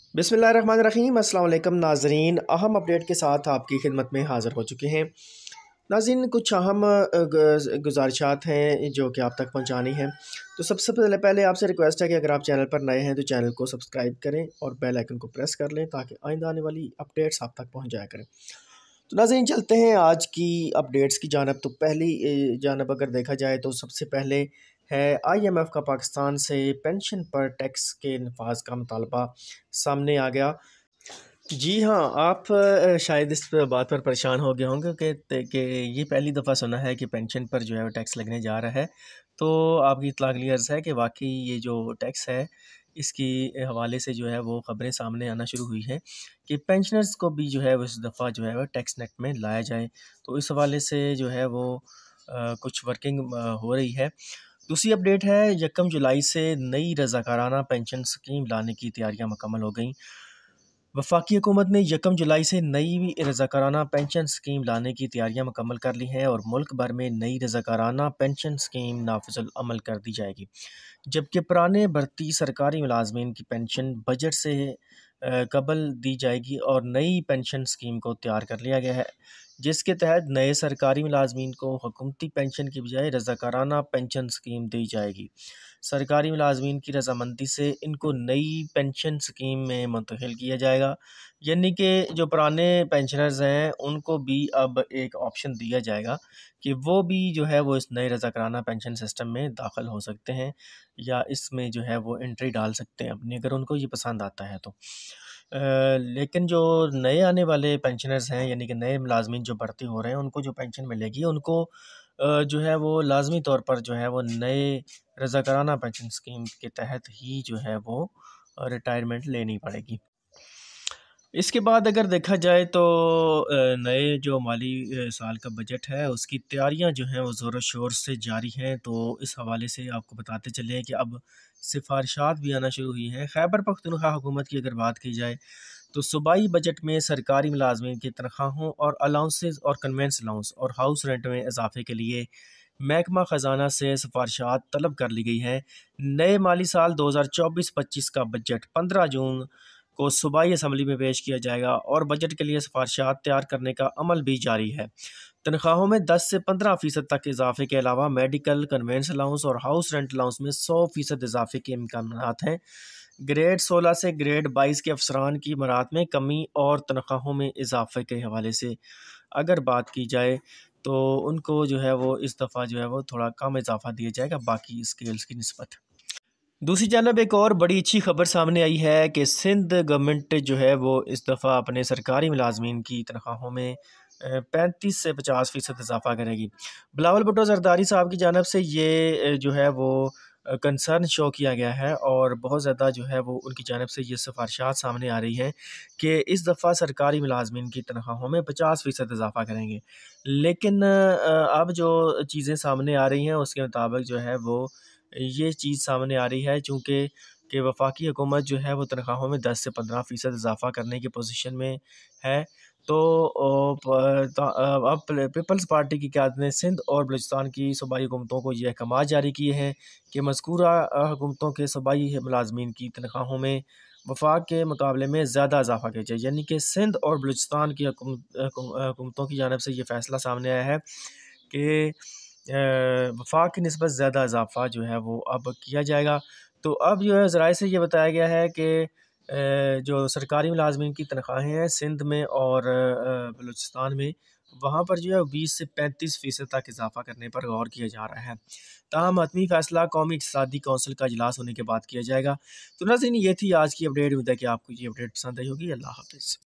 बिस्मिल्लाहिर्रहमानिर्रहीम। अस्सलाम वालेकुम नाज़रीन, अहम अपडेट के साथ आपकी खिदमत में हाज़िर हो चुके हैं। नाज़रीन, कुछ अहम गुजारिशात हैं जो कि आप तक पहुंचानी हैं। तो सबसे पहले आपसे रिक्वेस्ट है कि अगर आप चैनल पर नए हैं तो चैनल को सब्सक्राइब करें और बेल आइकन को प्रेस कर लें ताकि आइंदा आने वाली अपडेट्स आप तक पहुँच जाया करें। तो नाज़रीन, चलते हैं आज की अपडेट्स की जानब। तो पहली जानब अगर देखा जाए तो सबसे पहले है IMF का पाकिस्तान से पेंशन पर टैक्स के नफाज का मुतालबा सामने आ गया। जी हाँ, आप शायद इस बात पर परेशान हो गए होंगे कि ये पहली दफ़ा सुना है कि पेंशन पर जो है वो टैक्स लगने जा रहा है। तो आपकी इत्तला के लिए अर्ज़ है कि वाक़ई ये जो टैक्स है, इसकी हवाले से जो है वो ख़बरें सामने आना शुरू हुई हैं कि पेंशनर्स को भी जो है वो इस दफ़ा जो है वो टैक्स नेट में लाया जाए। तो इस हवाले से जो है वो कुछ वर्किंग हो रही है। दूसरी अपडेट है, 1 जुलाई से नई रज़ाकाराना पेंशन स्कीम लाने की तैयारियां मुकम्मल हो गईं। वफाकी हुकूमत ने 1 जुलाई से नई रज़ाकाराना पेंशन स्कीम लाने की तैयारियां मुकम्मल कर ली हैं और मुल्क भर में नई रज़ाकाराना पेंशन स्कीम नाफिजुल अमल कर दी जाएगी, जबकि पुराने भर्ती सरकारी मुलाजमीन की पेंशन बजट से कबल दी जाएगी और नई पेंशन स्कीम को तैयार कर लिया गया है, जिसके तहत नए सरकारी मुलाजमीन को हुकूमती पेंशन की बजाय रज़ाकाराना पेंशन स्कीम दी जाएगी। सरकारी मुलाजमीन की रजामंदी से इनको नई पेंशन स्कीम में मुंतकिल किया जाएगा, यानी कि जो पुराने पेंशनर्स हैं उनको भी अब एक ऑप्शन दिया जाएगा कि वो भी जो है वो इस नए रज़ाकाराना पेंशन सिस्टम में दाखिल हो सकते हैं या इसमें जो है वो एंट्री डाल सकते हैं अपनी, अगर उनको ये पसंद आता है तो। लेकिन जो नए आने वाले पेंशनर्स हैं, यानी कि नए मुलाजमीन जो भर्ती हो रहे हैं, उनको जो पेंशन मिलेगी उनको जो है वो लाजमी तौर पर जो है वो नए रज़ाकाराना पेंशन स्कीम के तहत ही जो है वो रिटायरमेंट लेनी पड़ेगी। इसके बाद अगर देखा जाए तो नए जो माली साल का बजट है उसकी तैयारियां जो हैं वो ज़ोर शोर से जारी हैं। तो इस हवाले से आपको बताते चले कि अब सिफारिशात भी आना शुरू हुई हैं। खैबर पख्तूनख्वा हुकूमत की अगर बात की जाए तो सूबाई बजट में सरकारी मुलाजमीन की तनख्वाहों और अलाउंसेस और कन्वेंस अलाउंस और हाउस रेंट में इजाफे के लिए महकमा ख़जाना से सिफारिशात तलब कर ली गई हैं। नए माली साल 2024-25 का बजट 15 जून को सूबाई असम्बली में पेश किया जाएगा और बजट के लिए सिफारिशात तैयार करने का अमल भी जारी है। तनख्वाहों में 10 से 15% तक इजाफे के अलावा मेडिकल, कन्वेंस अलाउंस और हाउस रेंट अलाउंस में 100% इजाफे के इम्कानात हैं। ग्रेड 16 से ग्रेड 22 के अफसरान की मरात में कमी और तनख्वाहों में इजाफे के हवाले से अगर बात की जाए तो उनको जो है वो इस दफ़ा जो है वो थोड़ा कम इजाफा दिया जाएगा बाकी स्केल्स की निस्बत। दूसरी जानब एक और बड़ी अच्छी खबर सामने आई है कि सिंध गवर्नमेंट जो है वो इस दफ़ा अपने सरकारी मुलाजमीन की तनख्वाहों में 35 से 50% इजाफा करेगी। बिलावल भुट्टो जरदारी साहब की जानब से ये जो है वो कंसर्न शो किया गया है और बहुत ज़्यादा जो है वो उनकी जानब से ये सिफारिशात सामने आ रही हैं कि इस दफ़ा सरकारी मुलाजमीन की तनख्वाहों में 50% इजाफा करेंगे। लेकिन अब जो चीज़ें सामने आ रही हैं उसके मुताबिक जो है वो ये चीज़ सामने आ रही है चूँकि वफाकी हुकूमत जो है वो तनख्वाहों में 10 से 15% इजाफा करने की पोजीशन में है। तो अब पीपल्स पार्टी की क़यादत ने सिंध और बलूचिस्तान की सूबाई हुकूमतों को ये अहकाम जारी किए हैं कि मज़कूरा हुकूमतों के सूबाई मुलाजमीन की तनख्वाहों में वफाक के मुकाबले में ज़्यादा इजाफा किया जाए, यानी कि सिंध और बलूचिस्तान की हुकूमतों की जानब से ये फ़ैसला सामने आया है कि वफाक की निस्बत ज़्यादा इजाफा जो है वो अब किया जाएगा। तो अब जो है ज़राए से ये बताया गया है कि जो सरकारी मुलाजमीन की तनख्वाहें हैं सिंध में और बलूचिस्तान में, वहाँ पर जो है 20 से 35% तक इजाफा करने पर गौर किया जा रहा है। ताहम हतमी फ़ैसला कौमी इक़्तिसादी कौंसिल का इजलास होने के बाद किया जाएगा। तो नाज़रीन, ये थी आज की अपडेट। उम्मीद है कि आपको ये अपडेट पसंद आई होगी। अल्लाह हाफ़िज़।